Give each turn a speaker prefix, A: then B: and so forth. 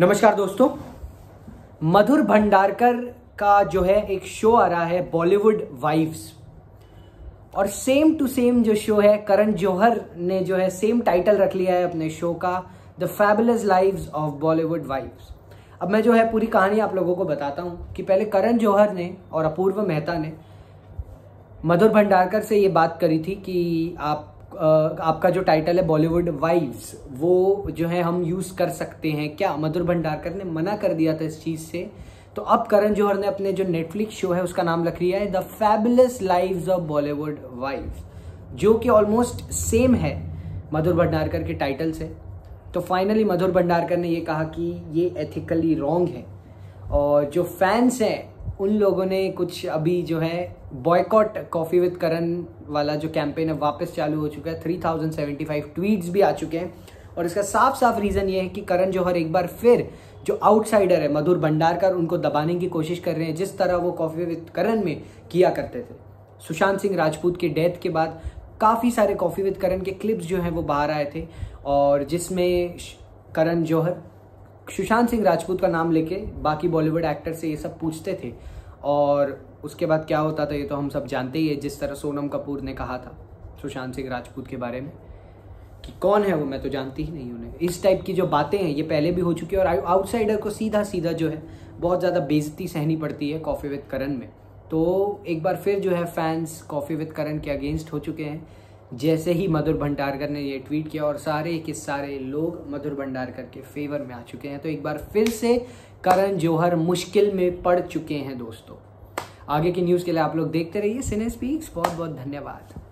A: नमस्कार दोस्तों, मधुर भंडारकर का जो है एक शो आ रहा है बॉलीवुड वाइफ्स, और सेम टू सेम जो शो है करण जौहर ने जो है सेम टाइटल रख लिया है अपने शो का, the fabulous lives of Bollywood wives. अब मैं जो है पूरी कहानी आप लोगों को बताता हूं कि पहले करण जौहर ने और अपूर्व मेहता ने मधुर भंडारकर से ये बात करी थी कि आपका जो टाइटल है बॉलीवुड वाइव्स वो जो है हम यूज कर सकते हैं क्या। मधुर भंडारकर ने मना कर दिया था इस चीज से। तो अब करण जौहर ने अपने जो नेटफ्लिक्स शो है उसका नाम रख लिया है the fabulous lives of Bollywood wives, जो कि ऑलमोस्ट सेम है मधुर भंडारकर के टाइटल से। तो फाइनली मधुर भंडारकर ने ये कहा कि ये एथिकली रॉन्ग है, और जो फैंस हैं उन लोगों ने कुछ अभी जो है बॉयकॉट कॉफी विद करण वाला जो कैंपेन है वापस चालू हो चुका है। 3075 ट्वीट्स भी आ चुके हैं, और इसका साफ साफ रीजन ये है कि करण जौहर एक बार फिर जो आउटसाइडर है मधुर भंडारकर उनको दबाने की कोशिश कर रहे हैं, जिस तरह वो कॉफी विद करण में किया करते थे। सुशांत सिंह राजपूत की डेथ के बाद काफ़ी सारे कॉफी विद करण के क्लिप्स जो हैं वो बाहर आए थे, और जिसमें करण जौहर सुशांत सिंह राजपूत का नाम लेके बाकी बॉलीवुड एक्टर से ये सब पूछते थे, और उसके बाद क्या होता था ये तो हम सब जानते ही है। जिस तरह सोनम कपूर ने कहा था सुशांत सिंह राजपूत के बारे में कि कौन है वो, मैं तो जानती ही नहीं उन्हें। इस टाइप की जो बातें हैं ये पहले भी हो चुकी है, और आउटसाइडर को सीधा सीधा जो है बहुत ज़्यादा बेइज्जती सहनी पड़ती है कॉफ़ी विद करण में। तो एक बार फिर जो है फैंस कॉफ़ी विद करण के अगेंस्ट हो चुके हैं जैसे ही मधुर भंडारकर ने ये ट्वीट किया, और सारे के सारे लोग मधुर भंडारकर के फेवर में आ चुके हैं। तो एक बार फिर से करण जौहर मुश्किल में पड़ चुके हैं दोस्तों। आगे की न्यूज़ के लिए आप लोग देखते रहिए सिने स्पीक्स। बहुत बहुत धन्यवाद।